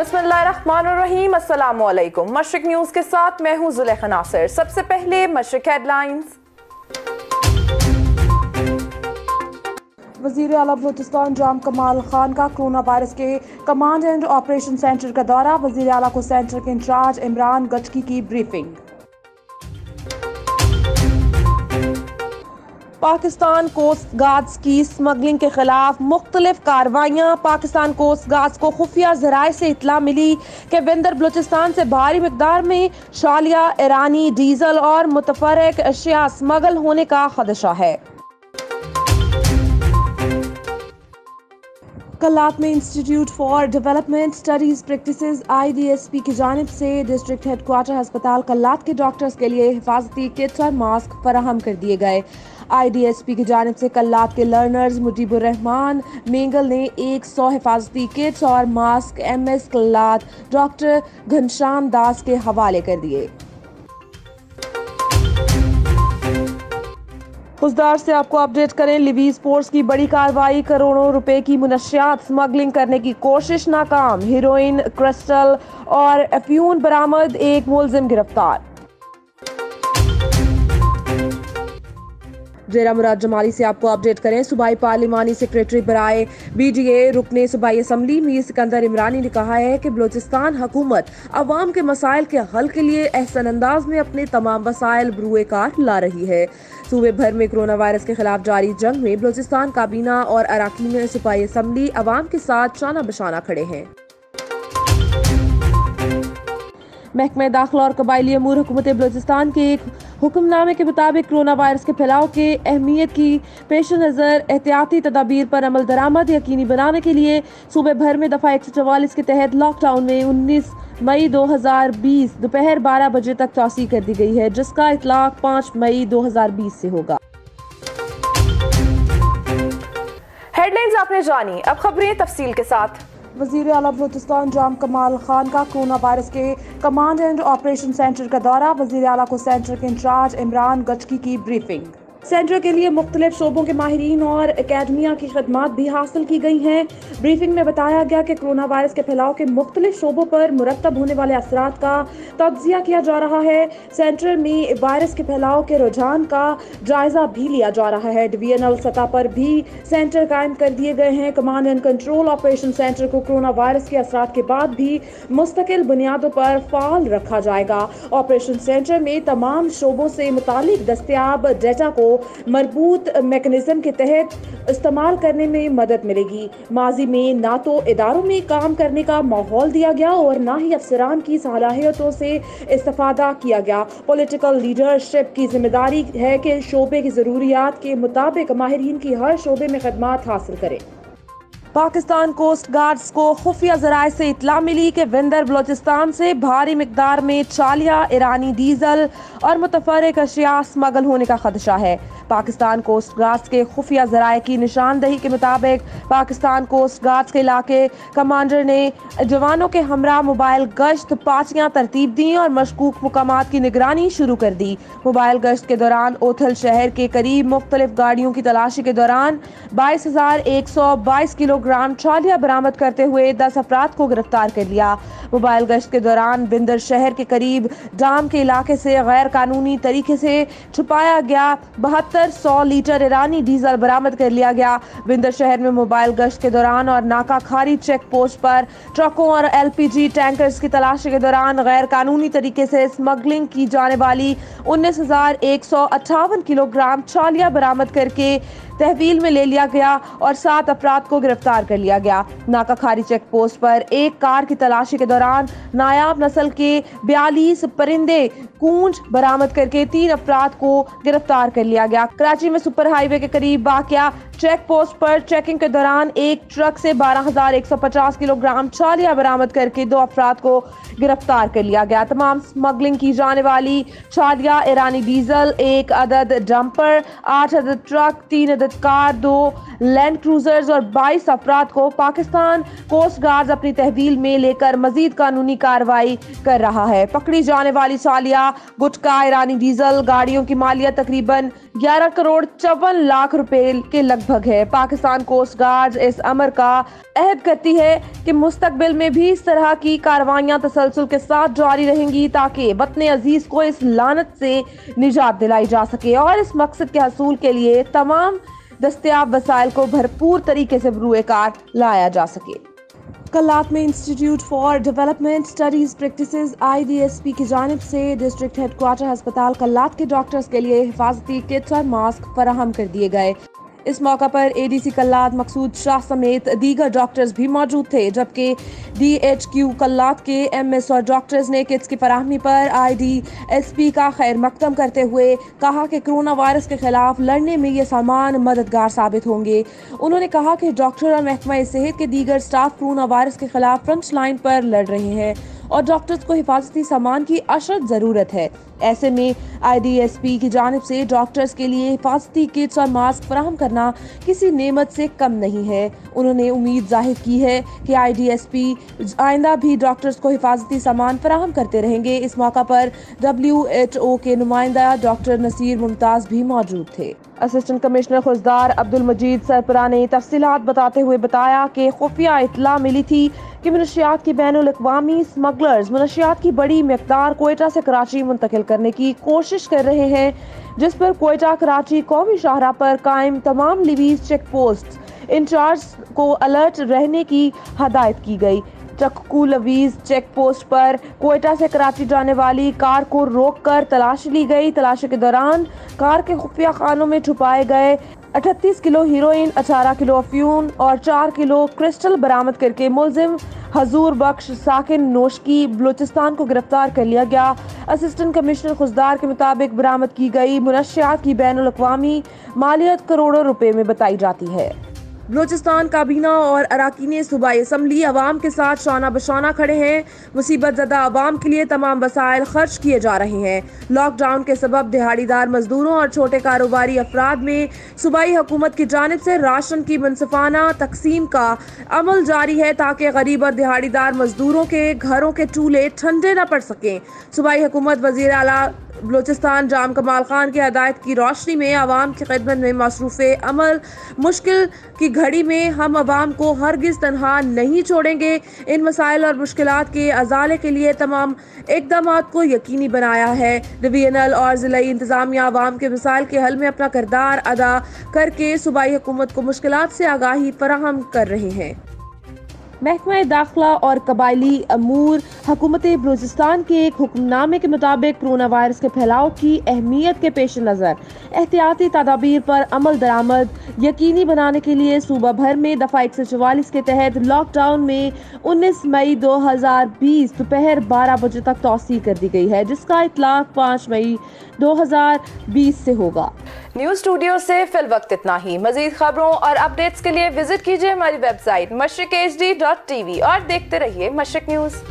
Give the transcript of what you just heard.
बिस्मिल्लाहिर्रहमानिर्रहीम, अस्सलामुअलैकुम। मशरिक न्यूज़ के साथ मैं हूँ जुलेखा नासिर। सबसे पहले मशरिक हेडलाइंस। वज़ीर आला बलूचिस्तान जाम कमाल खान का कोरोना वायरस के कमांड एंड ऑपरेशन सेंटर का दौरा। वज़ीर आला को सेंटर के इंचार्ज इमरान गचकी की ब्रीफिंग। पाकिस्तान कोस्ट गार्ड्स की स्मगलिंग के खिलाफ मुख्तलिफ कार्रवाइयाँ। पाकिस्तान कोस्ट गार्ड्स को खुफिया ज़राए से इत्तला मिली कि बंदर बलूचिस्तान से भारी मिकदार में शालिया, ईरानी डीजल और मुतफरक अशिया स्मगल होने का खदशा है। कल्लात में institute for development studies practices IDSP की जानिब से डिस्ट्रिक्ट हेडक्वार्टर अस्पताल कल्लात के डॉक्टर्स के लिए हिफाजती किट्स और मास्क फराहम कर दिए गए। IDSP की जानिब से कल्लात के लर्नर्स मुजीबुर रहमान मेंगल ने 100 हिफाजती किट्स और mask MS Kalat doctor Ghanshyam Das के हवाले कर दिए। हुसदार से आपको अपडेट करें। लिवी स्पोर्ट्स की बड़ी कार्रवाई, करोड़ों रुपए की मुनशियात स्मगलिंग करने की कोशिश नाकाम। हीरोइन, क्रिस्टल और अफ्यून बरामद, एक मुलजिम गिरफ्तार। जेरा मुराद जमाली से आपको अपडेट करें। सूबाई पार्लिमानी सेक्रेटरी बराए BDA रुकने सूबाई असम्बली मीर सिकंदर इमरानी ने कहा है कि बलूचिस्तान हुकूमत अवाम के मसाइल के हल के लिए एहसन अंदाज में अपने तमाम वसाइल बरूए कार ला रही है। सूबे भर में कोरोना वायरस के खिलाफ जारी जंग में बलूचिस्तान काबीना और अराकीन सूबाई असम्बली अवाम के साथ शाना बशाना खड़े हैं। महकमा दाखिला और कबायली अमूर हुकूमत बलूचिस्तान के एक हुक्मनामे के मुताबिक कोरोना वायरस के फैलाव के अहमियत की पेश नज़र एहतियाती तदाबीर पर अमल दरामद यकीनी बनाने के लिए सूबे भर में दफ़ा 144 के तहत लॉकडाउन में 19 मई 2020 दोपहर 12 बजे तक तौसी कर दी गई है, जिसका इतलाक 5 मई 2020 से होगा। हेडलाइंस आपने जानी, अब खबरें तफसील के साथ। वज़ीर आला बलूचिस्तान जाम कमाल खान का कोरोना वायरस के कमांड एंड ऑपरेशन सेंटर का दौरा। वज़ीर आला को सेंटर के इंचार्ज इमरान गचकी की ब्रीफिंग। सेंटर के लिए मुख्तलिफ शोबों के माहिरीन और अकेडमिया की खदमात भी हासिल की गई हैं। ब्रीफिंग में बताया गया कि कोरोना वायरस के फैलाव के मुख्तलिफ शोबों पर मुरतब होने वाले असरात का तज्जिया किया जा रहा है। सेंटर में वायरस के फैलाव के रुझान का जायजा भी लिया जा रहा है। डिवीजनल सतह पर भी सेंटर कायम कर दिए गए हैं। Command and control operation centre को कोरोना वायरस के असरात के बाद भी मुस्तकिल बुनियादों पर फाल रखा जाएगा। ऑपरेशन सेंटर में तमाम शोबों से मुतालिक दस्तयाब डेटा को मरबूत मैकेनिज्म के तहत इस्तेमाल करने में मदद मिलेगी। माजी में ना तो इदारों में काम करने का माहौल दिया गया और ना ही अफसरान की सलाहियतों से इस्तेफादा किया गया। पॉलिटिकल लीडरशिप की जिम्मेदारी है कि शोबे की ज़रूरियात के मुताबिक माहिरीन की हर शोबे में खदमात हासिल करें। पाकिस्तान कोस्ट गार्ड्स को खुफिया ज़राए से इत्तला मिली कि बंदर बलूचिस्तान से भारी मिकदार में चालिया, ईरानी डीजल और मुतफरक अशिया स्मगल होने का खदशा है। पाकिस्तान कोस्ट गार्ड्स के खुफिया ज़राए की निशानदही के मुताबिक पाकिस्तान कोस्ट गार्ड्स के इलाके कमांडर ने जवानों के हमरा मोबाइल गश्त पाचियाँ तरतीब दी और मशकूक मुकामात की निगरानी शुरू कर दी। मोबाइल गश्त के दौरान ओथल शहर के करीब मुख्तलिफ गाड़ियों की तलाशी के दौरान 22,122 किलोग्राम चालिया बरामद करते हुए 10 अफराद को गिरफ्तार कर लिया। मोबाइल गश्त के दौरान बिंदर शहर के करीब डाम के इलाके से गैर कानूनी तरीके से छुपाया गया 7200 लीटर ईरानी डीजल बरामद कर लिया गया। बिंदर शहर में मोबाइल गश्त के दौरान और नाका खारी चेक पोस्ट पर ट्रकों और LPG टैंकर्स की तलाशी के दौरान गैर कानूनी तरीके से स्मगलिंग की जाने वाली 19,158 किलोग्राम चालिया बरामद करके तहवील में ले लिया गया और 7 अफराद को गिरफ्तार कर लिया गया। नाका खारी चेक पोस्ट पर एक कार की तलाशी के दौरान नायाब नस्ल के 42 परिंदे कूंज बरामद करके 3 अफराद को गिरफ्तार कर लिया गया। कराची में सुपर हाईवे के करीब वाक़या चेक पोस्ट पर चेकिंग के दौरान एक ट्रक से 12,150 किलोग्राम चालिया बरामद करके 2 अफराद को गिरफ्तार कर लिया गया। तमाम स्मगलिंग की जाने वाली चालिया, ईरानी डीजल, 1 अदद डंपर, 8 अदद ट्रक, 3 अदद कार, 2 लैंड क्रूजर्स और 22 अफराद को पाकिस्तान कोस्ट गार्ड अपनी तहवील में लेकर मजीद मजीद कानूनी कार्रवाई कर रहा है। पकड़ी जाने वाली चालिया, गुटखा, ईरानी डीजल गाड़ियों की मालियत तकरीबन 11 करोड़ 54 लाख रुपए के लगभग है। पाकिस्तान कोस्ट गार्ड इस अमर का अहद करती है कि मुस्तकबिल में भी इस तरह की कार्रवाइयां तसलसल के साथ जारी रहेंगी ताकि वतन अजीज को इस लानत से निजात दिलाई जा सके और इस मकसद के हसूल के लिए तमाम दस्तयाब वसाइल को भरपूर तरीके से बरूए कार लाया जा सके। कल्लात में institute for development studies practices IDSP की जानिब से डिस्ट्रिक्ट हेडक्वार्टर अस्पताल कल्लात के डॉक्टर्स के लिए हिफाजती किट्स और मास्क फराहम कर दिए गए। इस मौका पर ADC कल्लात मकसूद शाह समेत दीगर डॉक्टर्स भी मौजूद थे, जबकि DHQ कल्लात के MS और डॉक्टर्स ने किट्स की फराहमी पर IDSP का खैर मकदम करते हुए कहा कि कोरोना वायरस के खिलाफ लड़ने में ये सामान मददगार साबित होंगे। उन्होंने कहा कि डॉक्टर और महकमा सेहत के दीगर स्टाफ कोरोना वायरस के खिलाफ फ्रंट लाइन पर लड़ रहे हैं और डॉक्टर्स को हिफाजती सामान की अशद ज़रूरत है। ऐसे में IDSP की जानिब से डॉक्टर्स के लिए हिफाजती किट्स और मास्क फराहम करना किसी नेमत से कम नहीं है। उन्होंने उम्मीद जाहिर की है कि IDSP आइंदा भी डॉक्टर्स को हिफाजती सामान फराहम करते रहेंगे। इस मौका पर WHO के नुमाइंदा डॉक्टर नसीर मुमताज़ भी मौजूद थे। असिस्टेंट कमिश्नर खुशदार अब्दुल मजीद सरपरा ने तफसीलात बताते हुए बताया कि खुफिया इत्तला मिली थी कि मनशियात की बैनुल-अक़वामी स्मगलर्स मनशियात की बड़ी मिक़दार कोयटा से कराची मुंतकिल करने की कोशिश कर रहे हैं, जिस पर कोयटा कराची कौमी शाहरा पर कायम तमाम लिवीज चेक पोस्ट इंचार्ज को अलर्ट रहने की हदायत की गई। चक्कू लवीज चेक पोस्ट पर कोयटा से कराची जाने वाली कार को रोककर तलाशी ली गई। तलाशी के दौरान कार के खुफिया खानों में छुपाए गए 38 किलो हीरोइन, 18 किलो अफ्यून और 4 किलो क्रिस्टल बरामद करके मुलजिम हजूर बख्श साकिन नोशकी बलूचिस्तान को गिरफ्तार कर लिया गया। असिस्टेंट कमिश्नर खुशदार के मुताबिक बरामद की गई मुनशियात की बैनुल-अक़वामी मालियत करोड़ों रुपए में बताई जाती है। बलूचिस्तान काबीना और अराकीन सूबाई असम्बली अवाम के साथ शाना बशाना खड़े हैं। मुसीबत ज़दा अवाम के लिए तमाम वसाइल खर्च किए जा रहे हैं। लॉकडाउन के सबब दिहाड़ीदार मजदूरों और छोटे कारोबारी अफराद में सूबाई हुकूमत की जानिब से राशन की मुनसिफाना तकसीम का अमल जारी है ताकि गरीब और दिहाड़ीदार मजदूरों के घरों के चूल्हे ठंडे न पड़ सकें। सूबाई हुकूमत वज़ीर आला बलूचिस्तान जाम कमाल खान की हदायत की रोशनी में अवाम की खिदमत में मसरूफ़ अमल मुश्किल की घड़ी में हम अवाम को हरगिज़ तनहा नहीं छोड़ेंगे। इन मसाइल और मुश्किलात के अजाले के लिए तमाम इक़दामात को यकीनी बनाया है। डिवीजनल और ज़िलाई इंतज़ामिया अवाम के मसाइल के हल में अपना किरदार अदा करके सूबाई हुकूमत को मुश्किलात से आगाही फराहम कर रहे हैं। महकमा दाखिला और कबायली अमूर हुकूमत बलूचिस्तान के एक हुक्मनामे के मुताबिक कोरोना वायरस के फैलाव की अहमियत के पेश नज़र एहतियाती तदाबीर पर अमल दरामद यकीनी बनाने के लिए सूबा भर में दफ़ा 144 के तहत लॉकडाउन में 19 मई 2020 दोपहर 12 बजे तक तौसी कर दी गई है, जिसका इतलाक 5 मई 2020 से होगा। न्यूज़ स्टूडियो से फिल वक्त इतना ही। मजीद खबरों और अपडेट्स के लिए विजिट कीजिए हमारी वेबसाइट mashriq hd.tv और देखते रहिए मशरिक न्यूज़।